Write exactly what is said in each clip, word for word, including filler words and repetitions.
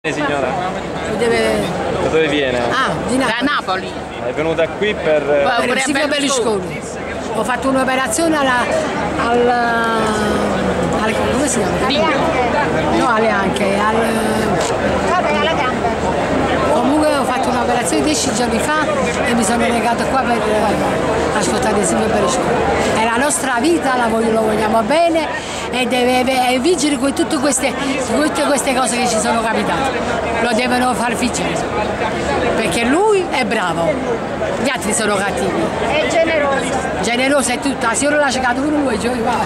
Signora, deve... da dove viene? Ah, di Napoli. Da Napoli. È venuta qui per... Per Silvio Berlusconi. Ho fatto un'operazione alla, alla, alla... come si chiama? No, alle anche, al... Vabbè, alla gamba. Comunque ho fatto un'operazione dieci giorni fa e mi sono legato qua per ascoltare Silvio Berlusconi. È la nostra vita, la voglio, lo vogliamo bene e deve vincere con tutte queste, tutte queste cose che ci sono capitate. Lo devono far vincere, perché lui è bravo, gli altri sono cattivi. È generoso. Generoso è tutta, se io non l'ha cercato pure lui, cioè, va.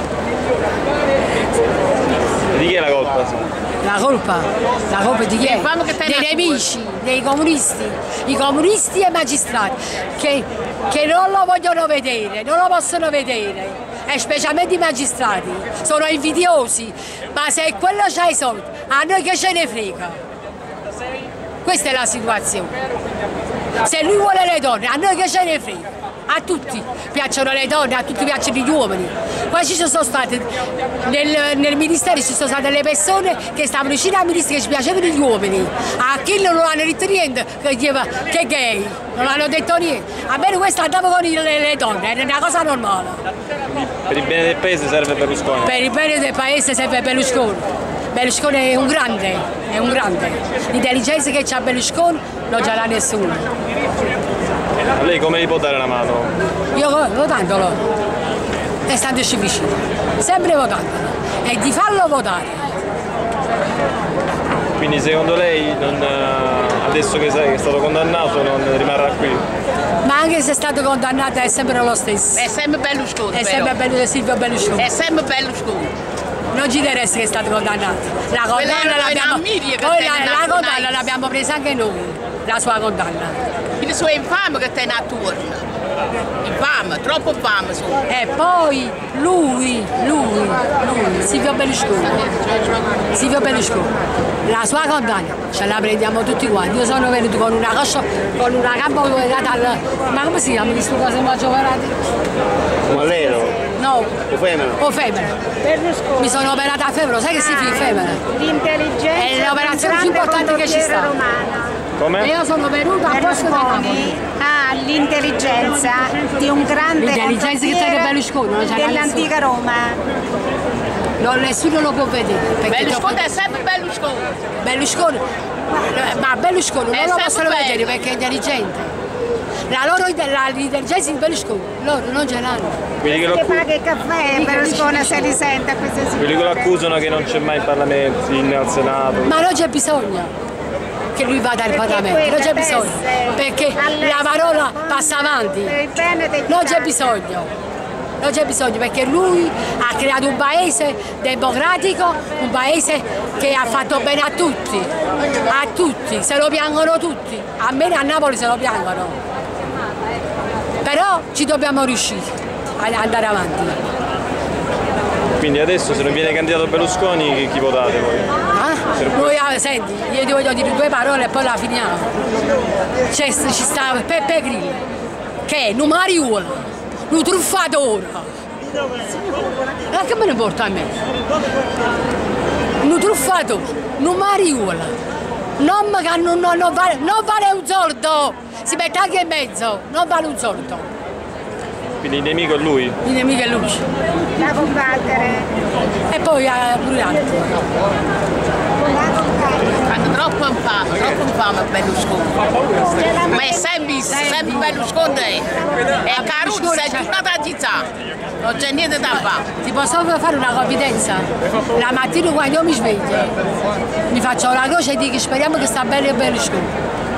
Di chi è la colpa? La colpa? La colpa di chi è? Dei nemici, dei comunisti, i comunisti e i magistrati che, che non lo vogliono vedere, non lo possono vedere, e specialmente i magistrati, sono invidiosi, ma se quello c'ha i soldi, a noi che ce ne frega? Questa è la situazione. Se lui vuole le donne, a noi che ce ne frega? A tutti piacciono le donne, a tutti piacciono gli uomini. Qua ci sono state, nel, nel ministero ci sono state le persone che stavano vicino al ministro che ci piacevano gli uomini. A chi non hanno detto niente, che, che è gay, non hanno detto niente. A me questo andava con le, le donne, è una cosa normale. Per il bene del paese serve Berlusconi? Per il bene del paese serve Berlusconi. Berlusconi è un grande, è un grande. L'intelligenza che c'ha Berlusconi non ce l'ha nessuno. A lei come gli può dare una mano? Io votandolo e standoci vicino, sempre votandolo e di farlo votare. Quindi secondo lei non, adesso che è stato condannato non rimarrà qui? Ma anche se è stato condannato è sempre lo stesso. È sempre Berlusconi. È sempre bello Silvio Berlusconi. È sempre Berlusconi. Non ci interessa che è stato condannato. La condanna l'abbiamo la, la condanna l'abbiamo presa anche noi, la sua condanna. Il suo infame che tiene attorno. Infame, troppo infame sono. E poi lui, lui, lui, Silvio Berlusconi. Silvio Berlusconi. La sua condanna ce la prendiamo tutti quanti. Io sono venuto con una coscia, con una gamba operata al... Ma come si chiama questo cosa faccio operati? Un allero? No. O femmina? O femmina. Berlusconi. Mi sono operata a femmina, sai che si fa femmina? L'intelligenza è l'operazione più importante che ci sta. Romana. Come? Io sono venuta a posto di Napoli. Ha l'intelligenza di un grande l'intelligenza che tiene Berlusconi, non c'è dell'antica Roma. No, nessuno lo può vedere. Berlusconi è sempre Berlusconi. Berlusconi, ma Berlusconi non lo possono vedere perché è intelligente. La loro l'intelligenza di Berlusconi, loro non ce l'hanno. Quelli che, che paga il caffè, Berlusconi se li sente a queste situazioni. Quelli che lo accusano che non c'è mai in Parlamento, in al Senato. Ma non c'è bisogno che lui vada al Parlamento, non c'è bisogno, perché la parola passa avanti, non c'è bisogno. Non c'è bisogno perché lui ha creato un paese democratico, un paese che ha fatto bene a tutti, a tutti, se lo piangono tutti, a me a Napoli se lo piangono, però ci dobbiamo riuscire ad andare avanti. Quindi adesso se non viene candidato Berlusconi chi, chi votate voi? Ah? Noi, ah, senti, io ti voglio dire due parole e poi la finiamo. C'è, ci sta Peppe Grillo, che è un mariuola, un truffatore. Ma che me ne porta a me? Un truffatore, un mariuola. Non, non, non, non, vale, non vale un soldo, si mette anche in mezzo, non vale un soldo. Quindi il nemico è lui? Il nemico è lui. Da combattere. E poi eh, pure altri. Fanno troppo infame, troppo infame Berlusconi. Ma è sempre, sempre Berlusconi. È Caruso, è giornata di sa. Non c'è niente da fare. Ti posso fare una confidenza? La mattina quando io mi sveglio, mi faccio la croce e dico speriamo che sta bene Berlusconi.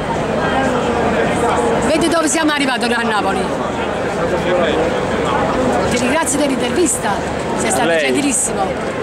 Vedi dove siamo arrivati a Napoli? Ti ringrazio dell'intervista, sei stato gentilissimo.